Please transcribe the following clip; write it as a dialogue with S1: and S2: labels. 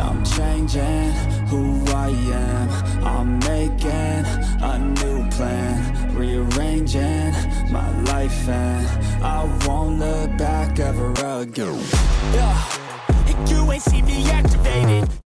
S1: I'm changing who I am. I'm making a new plan, rearranging my life, and I won't look back ever again.
S2: Yeah, and you ain't see me activated.